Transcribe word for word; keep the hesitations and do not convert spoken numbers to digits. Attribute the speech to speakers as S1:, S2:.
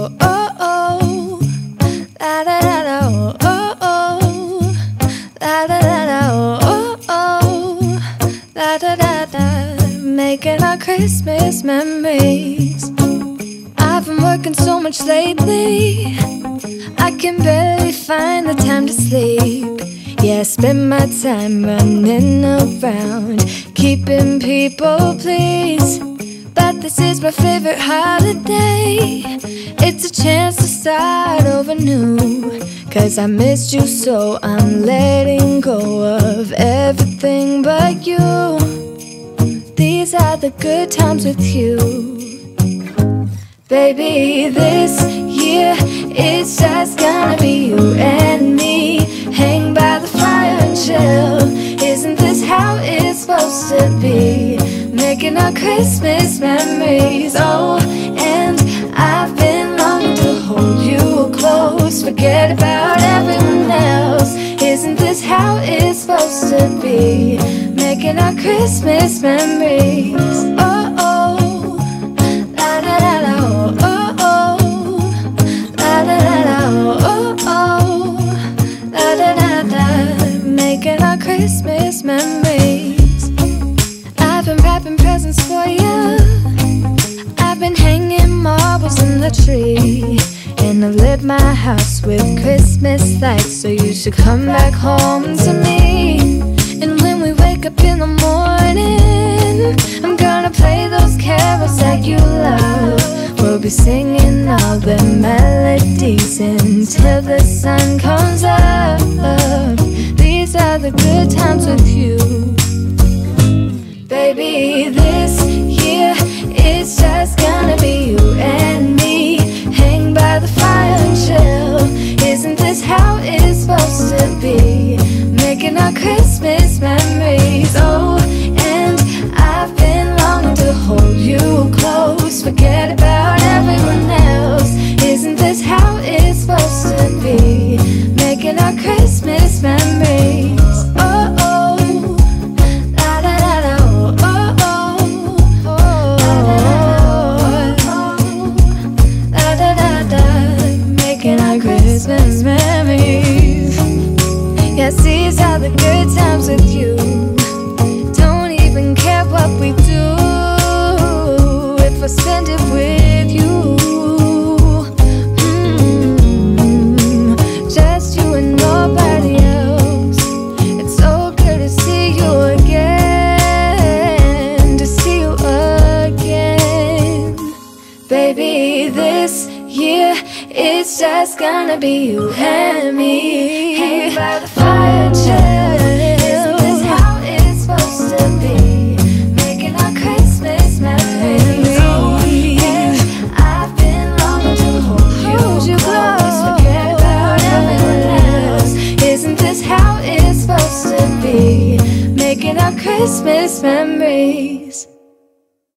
S1: oh, oh, oh. La da da da, oh, oh, oh. La da da da, oh, oh, oh. La da da da, making our Christmas memories. I've been working so much lately, I can barely find the time to sleep. Yeah, I spend my time running around, keeping people pleased. But this is my favorite holiday. It's a chance to start over new, 'cause I missed you so I'm letting go of everything but you. These are the good times with you. Baby, this year it's just gonna be you and me. Hang by the fire and chill. Isn't this how it's supposed to be? Making our Christmas memories. Oh, and I've been longing to hold you close. Forget about everyone else. Isn't this how it's supposed to be? Making our Christmas memories. Oh, oh. La da da da, oh, oh, oh. La da da da, oh, oh, oh. La da da da, making our Christmas memories. I've been wrapping presents for you. I've been hanging marbles in the tree, and I've lit my house with Christmas lights. So you should come back home to me. And when we wake up in the morning, I'm gonna play those carols that you love. We'll be singing all the melodies until the sun comes up. These are the good times with you. Baby, this year it's just gonna be you and me. Hang by the fire and chill. Isn't this how it's supposed to be? Making our Christmas memories. Oh, and I've been longing to hold you close. Forget about everyone else. Isn't this how it's supposed to be? Making our Christmas memories. Oh, oh. La da da da, oh, oh, oh. La da da da, oh, oh. La da da da, making our Christmas memories. Yes, these are the good times with you. Don't even care what we do if I spend it with you. mm, Just you and nobody else. It's so good to see you again, to see you again. Baby, this year it's just gonna be you and me. Hang by the fire, chill. Isn't this how it's supposed to be? Making our Christmas memories. Oh, and I've been longing to hold you close. Forget about everyone else. Isn't this how it's supposed to be? Making our Christmas memories.